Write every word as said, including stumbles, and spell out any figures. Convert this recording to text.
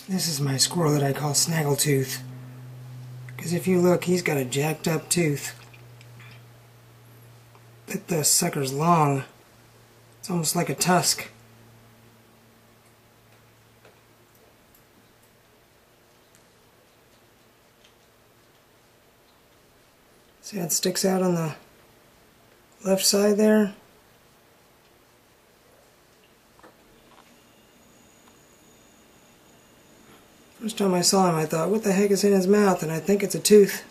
This is my squirrel that I call Snaggle Tooth. Because if you look, he's got a jacked up tooth. But the sucker's long. It's almost like a tusk. See how it sticks out on the left side there? First time I saw him, I thought, what the heck is in his mouth? And I think it's a tooth.